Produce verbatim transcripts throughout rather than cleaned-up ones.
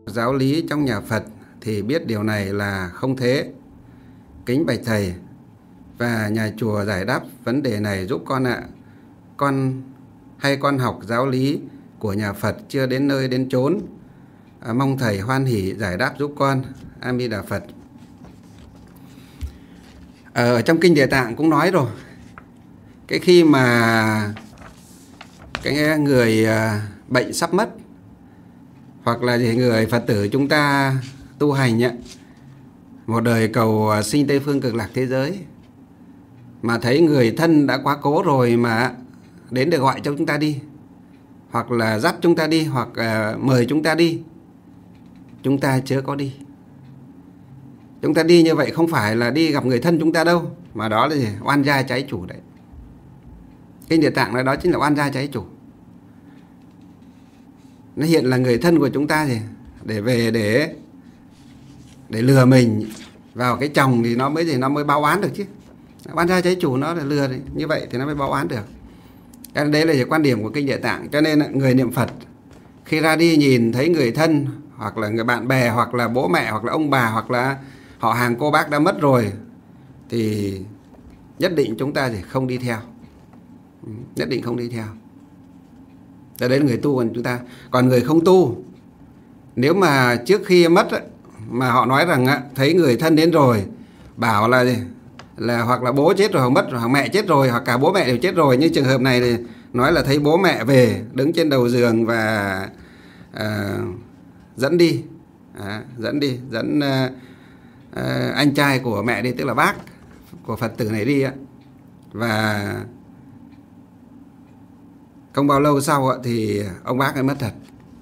Giáo lý trong nhà Phật thì biết điều này là không thế. Kính bạch thầy, và nhà chùa giải đáp vấn đề này giúp con ạ. Con hay con học giáo lý của nhà Phật chưa đến nơi đến chốn. À, mong thầy hoan hỷ giải đáp giúp con. A Di Đà Phật. Ở trong kinh Địa Tạng cũng nói rồi, cái khi mà cái người bệnh sắp mất, hoặc là người Phật tử chúng ta tu hành ấy, một đời cầu sinh Tây Phương Cực Lạc thế giới, mà thấy người thân đã quá cố rồi mà đến để gọi cho chúng ta đi, hoặc là dắt chúng ta đi, hoặc uh, mời chúng ta đi, chúng ta chớ có đi. Chúng ta đi như vậy không phải là đi gặp người thân chúng ta đâu, mà đó là gì? Oan gia trái chủ đấy. Kinh Địa Tạng nói đó chính là oan gia trái chủ. Nó hiện là người thân của chúng ta gì? Để về để để lừa mình vào cái chồng thì nó mới gì nó mới báo oán được chứ. Oan gia trái chủ nó là lừa đấy. Như vậy thì nó mới báo oán được. Cái đấy là quan điểm của kinh Địa Tạng. Cho nên người niệm Phật khi ra đi nhìn thấy người thân, hoặc là người bạn bè, hoặc là bố mẹ, hoặc là ông bà, hoặc là họ hàng cô bác đã mất rồi, thì nhất định chúng ta thì không đi theo. Nhất định không đi theo. Đó đấy là người tu của chúng ta. Còn người không tu, nếu mà trước khi mất mà họ nói rằng thấy người thân đến rồi, bảo là là hoặc là bố chết rồi, hoặc mất rồi, hoặc mẹ chết rồi, hoặc cả bố mẹ đều chết rồi. Như trường hợp này thì nói là thấy bố mẹ về đứng trên đầu giường và à, dẫn đi, à, dẫn đi, dẫn à, à, anh trai của mẹ đi, tức là bác của Phật tử này đi á. Và không bao lâu sau thì ông bác ấy mất thật.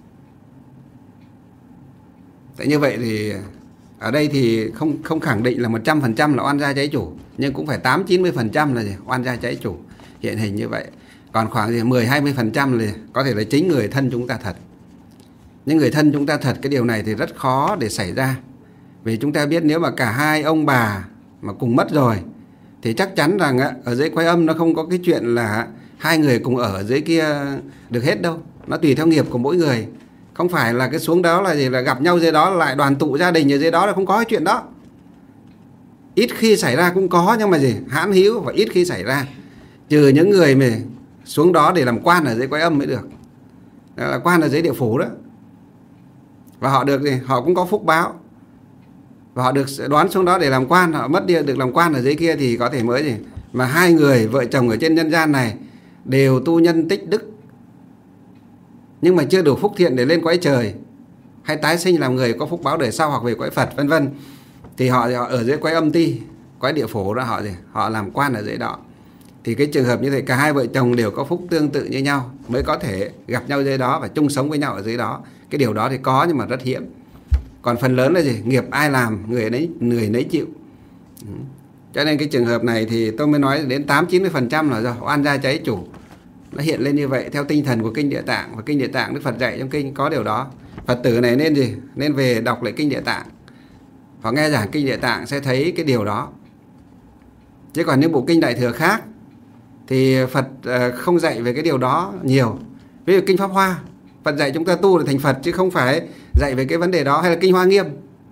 Tại như vậy thì ở đây thì không không khẳng định là một trăm phần trăm là oan gia trái chủ, nhưng cũng phải tám chín mươi phần trăm là gì? Oan gia trái chủ hiện hình như vậy. Còn khoảng gì mười hai mươi phần trăm là có thể là chính người thân chúng ta thật. Nhưng người thân chúng ta thật, cái điều này thì rất khó để xảy ra. Vì chúng ta biết nếu mà cả hai ông bà mà cùng mất rồi thì chắc chắn rằng ở dưới Quái Âm nó không có cái chuyện là hai người cùng ở dưới kia được hết đâu. Nó tùy theo nghiệp của mỗi người. Không phải là cái xuống đó là gì là gặp nhau dưới đó lại đoàn tụ gia đình ở dưới đó, là không có cái chuyện đó. Ít khi xảy ra cũng có, nhưng mà gì hãn hữu và ít khi xảy ra. Trừ những người mà xuống đó để làm quan ở dưới Quái Âm mới được. Đó là quan ở dưới địa phủ đó. Và họ được gì? Họ cũng có phúc báo. Và họ được đoán xuống đó để làm quan, họ mất đi được làm quan ở dưới kia thì có thể mới gì. Mà hai người vợ chồng ở trên nhân gian này đều tu nhân tích đức, nhưng mà chưa đủ phúc thiện để lên cõi trời hay tái sinh làm người có phúc báo đời sau, hoặc về cõi Phật vân vân, thì họ, họ ở dưới Quái Âm Ti, cõi địa phủ đó, họ gì họ làm quan ở dưới đó. Thì cái trường hợp như thế, cả hai vợ chồng đều có phúc tương tự như nhau mới có thể gặp nhau dưới đó và chung sống với nhau ở dưới đó. Cái điều đó thì có, nhưng mà rất hiếm. Còn phần lớn là gì? Nghiệp ai làm người nấy người nấy chịu. Cho nên cái trường hợp này thì tôi mới nói đến tám chín mươi phần trăm là do oan gia trái chủ. Nó hiện lên như vậy theo tinh thần của kinh Địa Tạng. Và kinh Địa Tạng Đức Phật dạy trong kinh có điều đó. Phật tử này nên gì? Nên về đọc lại kinh Địa Tạng, hoặc nghe giảng kinh Địa Tạng sẽ thấy cái điều đó. Chứ còn những bộ kinh Đại Thừa khác thì Phật không dạy về cái điều đó nhiều. Ví dụ kinh Pháp Hoa, Phật dạy chúng ta tu để thành Phật, chứ không phải dạy về cái vấn đề đó. Hay là kinh Hoa Nghiêm,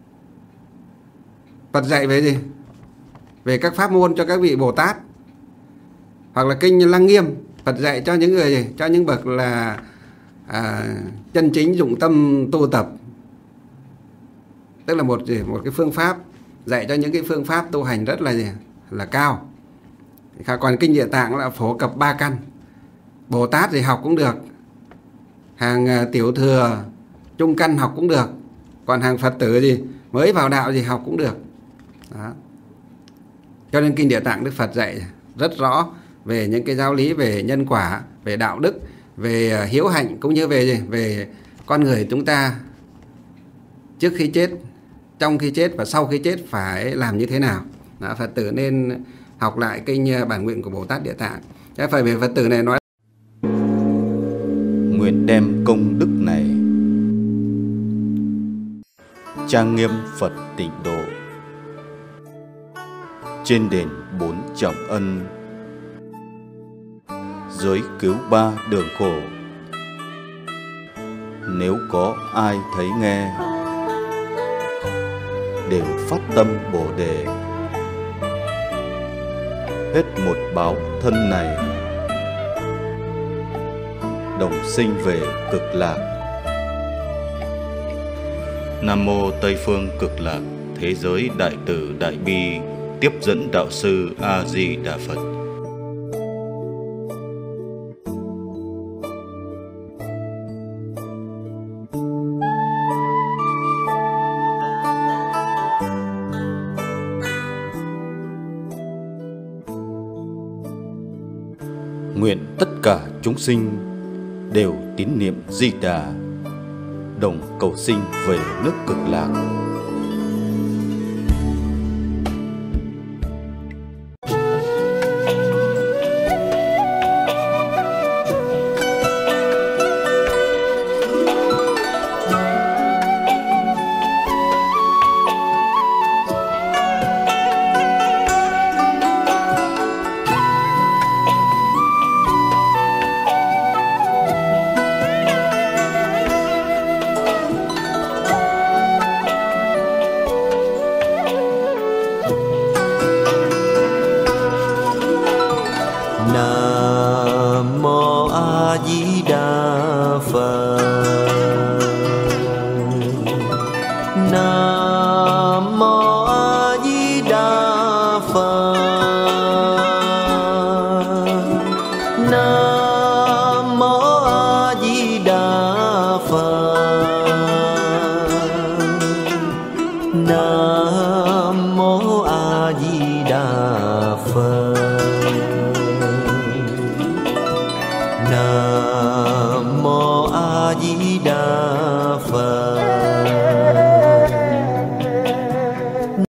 Phật dạy về gì? Về các pháp môn cho các vị Bồ Tát. Hoặc là kinh Lăng Nghiêm, Phật dạy cho những người gì? Cho những bậc là à, chân chính dụng tâm tu tập. Tức là một một cái phương pháp dạy cho những cái phương pháp tu hành rất là gì? Là cao. Còn kinh Địa Tạng là phổ cập ba căn. Bồ Tát thì học cũng được, hàng tiểu thừa trung căn học cũng được, còn hàng Phật tử gì mới vào đạo gì học cũng được đó. Cho nên kinh Địa Tạng Đức Phật dạy rất rõ về những cái giáo lý về nhân quả, về đạo đức, về hiếu hạnh, cũng như về gì? Về con người chúng ta trước khi chết, trong khi chết và sau khi chết phải làm như thế nào đó. Phật tử nên học lại kinh Bản Nguyện của Bồ Tát Địa Tạng. Cái phải về Phật tử này nói: nguyện đem công đức này trang nghiêm Phật Tịnh Độ, trên đền bốn trọng ân, giới cứu ba đường khổ. Nếu có ai thấy nghe đều phát tâm Bồ Đề. Hết một báo thân này, đồng sinh về Cực Lạc. Nam mô Tây phương Cực Lạc Thế giới Đại Từ Đại Bi Tiếp dẫn Đạo sư A Di Đà Phật. Nguyện tất cả chúng sinh đều tín niệm Di Đà, đồng cầu sinh về nước Cực Lạc. Nam mô A Di Đà Phật. Nam mô A Di Đà Phật. Nam mô A Di Đà Phật. Nam mô A Di Đà